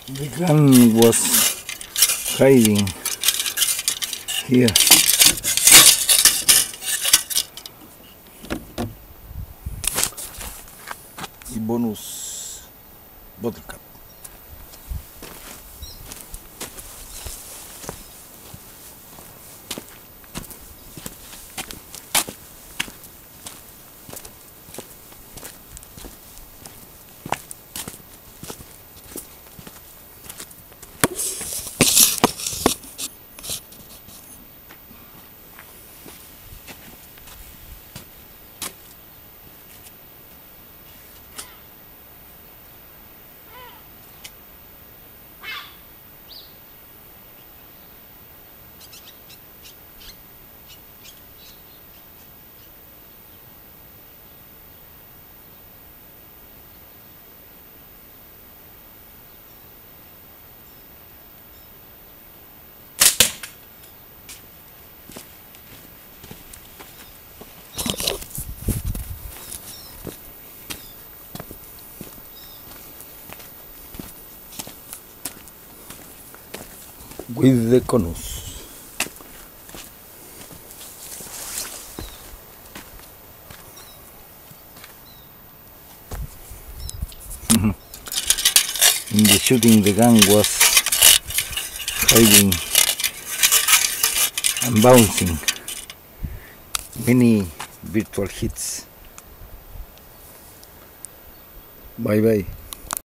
The gun was hiding here. Y bonus bottle cap. With the conus. In the shooting, the gun was hiding and bouncing. Many virtual hits. Bye bye.